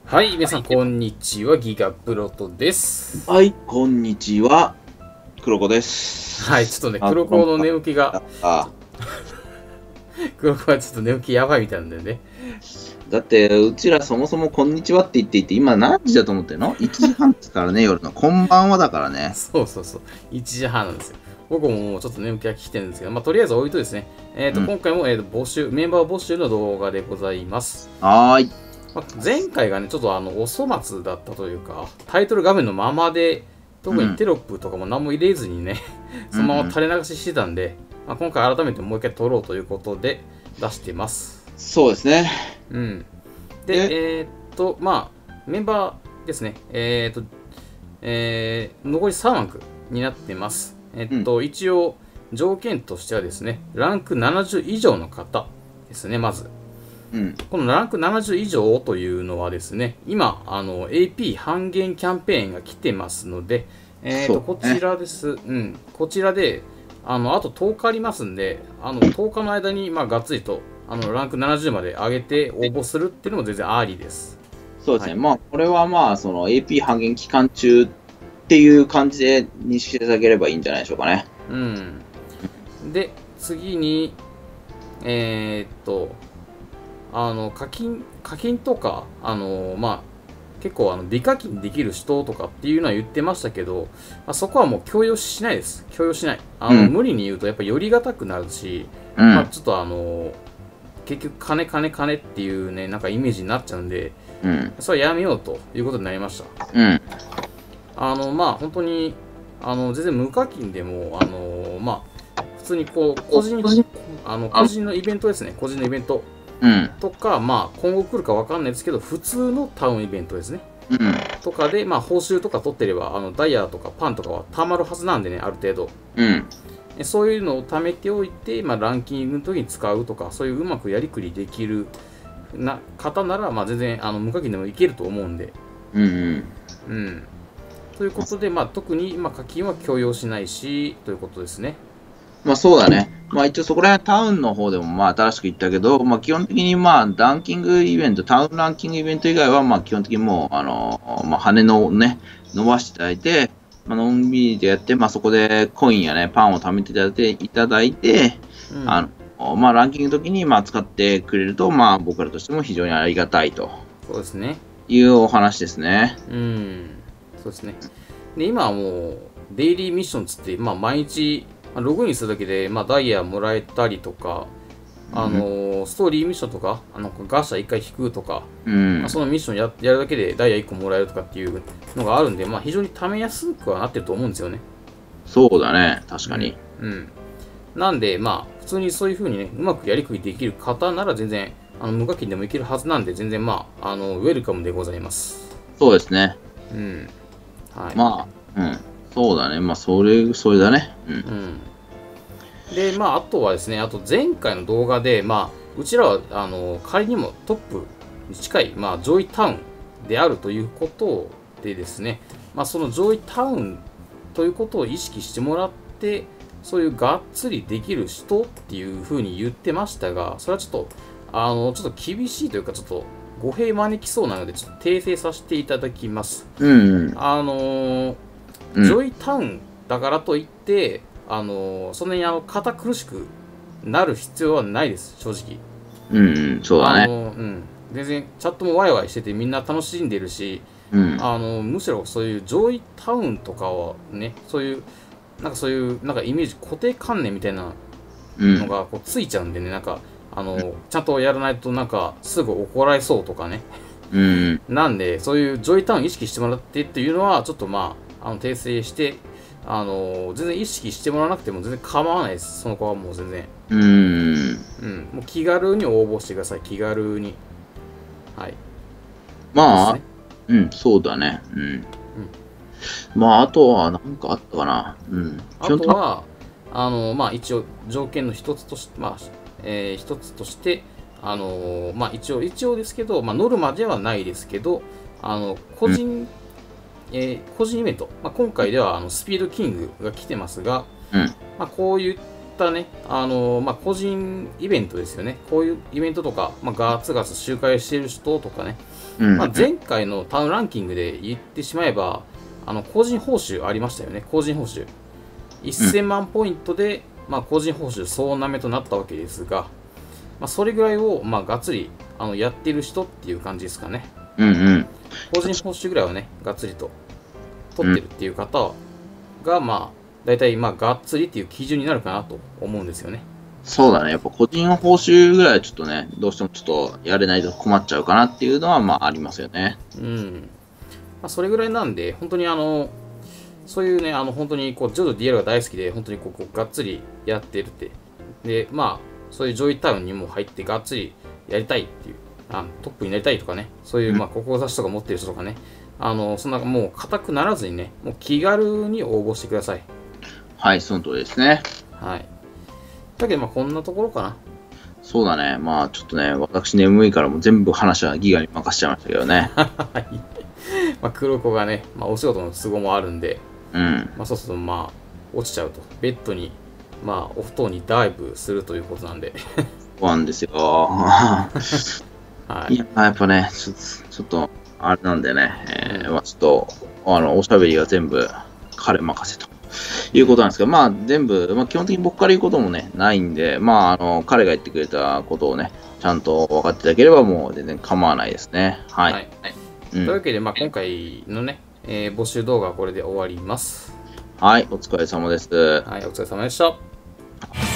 はい、皆さん、こんにちは。ギガプロトです。 はい、こんにちは。黒子です。 はい、ちょっとね、黒子の寝起きが、黒子はちょっと寝起きやばいみたいなんでね。 だって、うちらそもそもこんにちはって言っていて、今何時だと思ってんの？ 1 時半ですからね、夜の。こんばんはだからね。 そうそうそう。1時半なんですよ。僕ももうちょっと眠気が来てるんですけど、まあ、とりあえず置いとですね、今回も、募集、メンバー募集の動画でございます。 はーい。 まあ、前回がね、ちょっとお粗末だったというか、タイトル画面のままで、特にテロップとかも何も入れずにね、そのまま垂れ流ししてたんで、まあ、今回改めてもう一回撮ろうということで出してます。 そうですね。 うん。で、まあ、メンバーですね。残り3枠になってます。一応、条件としてはですね、ランク70以上の方ですね、まず。このランク70以上というのはですね、今、AP 半減キャンペーンが来てますので、こちらです。こちらで、あと10日ありますんで、10日の間に、まあ、がっつりと、ランク70まで上げて応募するっていうのも全然ありです。 そうですね。まあ、これはまあ、その AP 半減期間中っていう感じで認識していただければいいんじゃないでしょうかね。 で、次に、課金とか、まあ、結構微課金できる人とかっていうのは言ってましたけど、まあ、そこはもう強要しないです。強要しない。無理に言うとやっぱ寄りがたくなるし、まあ、ちょっと結局金っていうね、なんかイメージになっちゃうんで、それはやめようということになりました。まあ、本当に、全然無課金でも、まあ、普通にこう、個人のイベントですね、個人のイベント。とか、まあ、今後来るか分かんないですけど、普通のタウンイベントですね。とかで、まあ、報酬とか取ってれば、ダイヤとかパンとかはたまるはずなんでね、ある程度。そういうのを貯めておいて、まあ、ランキングの時に使うとか、そういううまくやりくりできる方なら、まあ、全然無課金でもいけると思うんで。ということで、まあ、特に、まあ、課金は強要しないし、ということですね。 まあそうだね。まあ一応そこら辺タウンの方でもまあ新しく言ったけど、まあ基本的にまあランキングイベント、タウンランキングイベント以外はまあ基本的にもうまあ羽のね、伸ばしていただいて、まあのんびりでやって、まあそこでコインやね、パンを貯めていただいて、まあランキングの時にまあ使ってくれると、まあ僕らとしても非常にありがたいと。 そうですね。 いうお話ですね。 そうですね。で、今はもうデイリーミッションつって、まあ毎日、ログインするだけで、まあ、ダイヤもらえたりとか、ストーリーミッションとか、ガシャ1回引くとか、まあ、そのミッションやるだけでダイヤ1個もらえるとかっていうのがあるんで、まあ、非常に貯めやすくはなってると思うんですよね。 そうだね、確かに。 なんで、まあ、普通にそういう風にね、うまくやりくりできる方なら全然、無課金でもいけるはずなんで、全然、まあ、ウェルカムでございます。 そうですね。 はい。 まあ、そうだね。まあ、それだね。 で、まあ、あとはですね、あと前回の動画で、まあ、うちらは、仮にもトップに近い、まあ、上位タウンであるということでですね、まあ、その上位タウンということを意識してもらって、そういうがっつりできる人っていうふうに言ってましたが、それはちょっと厳しいというか、ちょっと語弊招きそうなので、ちょっと訂正させていただきます。上位タウンだからといって、そんなに堅苦しくなる必要はないです、正直。 そうだね。 全然チャットもワイワイしててみんな楽しんでるし、むしろそういう上位タウンとかはね、そういうイメージ、固定観念みたいなのがこうついちゃうんでね、なんか、ちゃんとやらないとなんかすぐ怒られそうとかね。なんで、そういう上位タウン意識してもらってっていうのは、ちょっとまあ、訂正して、全然意識してもらわなくても全然構わないです。その子はもう全然。もう気軽に応募してください。気軽に。はい。 まあ、そうだね。まあ、あとは何かあったかな。 あとは、まあ一応条件の一つとして、まあ、一つとして、まあ一応ですけど、まあノルマではないですけど、個人イベント、まあ、今回ではスピードキングが来てますが、まあ、こういったね、まあ、個人イベントですよね。こういうイベントとか、まあ、ガツガツ周回してる人とかね、 うんまあ、前回のタウンランキングで言ってしまえば、個人報酬ありましたよね、個人報酬。1000万ポイントで、まあ、個人報酬総なめとなったわけですが、まあ、それぐらいを、まあ、がっつりやってる人っていう感じですかね。 うんうん。 個人報酬ぐらいはね、がっつりと取ってるっていう方が、まあ、大体、まあ、がっつりっていう基準になるかなと思うんですよね。 そうだね。やっぱ個人報酬ぐらいはちょっとね、どうしてもちょっとやれないと困っちゃうかなっていうのは、まあありますよね。 うん。まあ、それぐらいなんで、本当にそういうね、本当にこう、ジョジョ DL が大好きで、本当にこうがっつりやってるって。で、まあ、そういうジョイタウンにも入ってがっつりやりたいっていう、トップになりたいとかね、そういう、まあ、志とか持ってる人とかね、そんなもう硬くならずにね、もう気軽に応募してください。 はい、その通りですね。 はい。だけど、まあ、こんなところかな。 そうだね。まあちょっとね、私眠いからもう全部話はギガに任せちゃいましたけどね。 はい。まあ、黒子がね、まあ、お仕事の都合もあるんで、 うん。 まあ、そうすると、まあ、落ちちゃうと。ベッドに、まあ、お布団にダイブするということなんで。 そうなんですよ。 はい。 いや、やっぱね、ちょっと、あれなんでね、まあちょっと、おしゃべりが全部彼任せということなんですけど、まあ全部、まあ基本的に僕から言うこともね、ないんで、まあ彼が言ってくれたことをね、ちゃんと分かっていただければもう全然構わないですね。はい。 はい。というわけで、まあ、今回のね、募集動画はこれで終わります。 はい、お疲れ様です。 はい、お疲れ様でした。